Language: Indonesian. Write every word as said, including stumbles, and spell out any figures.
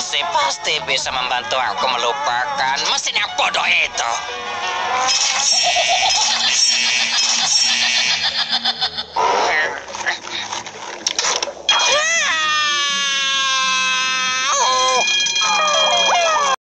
Pasti, pasti bisa membantu aku melupakan mesin yang bodoh itu.